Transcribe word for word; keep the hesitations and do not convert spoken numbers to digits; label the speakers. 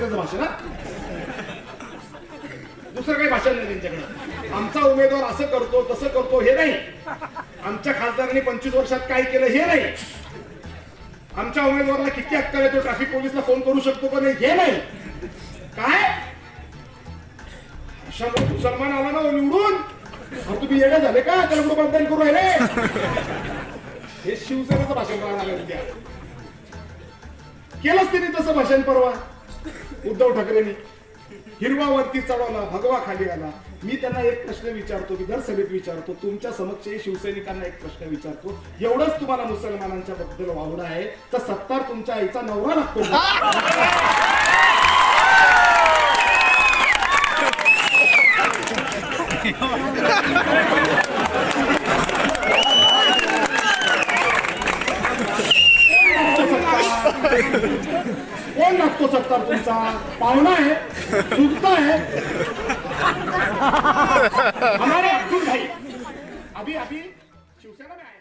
Speaker 1: शिवसेनेचं भाषण. दुसरं काही भाषण नाही त्यांच्याकडे. आमचा उमेदवार असं करतो तसं करतो हे नाही. आमच्या खासदारांनी पंचवीस वर्षात काय केलं हे नाही. आमच्या उमेदवाराला किती अक्कल आहे, तो ट्रॅफिक पोलिसला फोन करू शकतो का नाही हे नाही. काय अशा मुसलमान आला ना निवडून, तुम्ही येणे झाले का त्याला कुठं मतदान करू राहिले. हे शिवसेनेचं भाषण राहणार उद्या. केलंच त्यांनी तसं भाषण परवा उद्धव ठाकरेंनी. हिरवा वरती चढवला, भगवा खाली आला. मी त्यांना एक प्रश्न विचारतो, विधानसभेत विचारतो, तुमच्या समक्ष शिवसैनिकांना एक प्रश्न विचारतो, एवढंच तुम्हाला मुसलमानांच्या बद्दल वावडं आहे तर सत्तार तुमच्या आईचा नवरा लागतो. कोण लागतो सत्तार तुमचा? पाहुणा आहे, चुकता है. हमारे अब्दुल भाई अभी अभी शिवसेना में आए.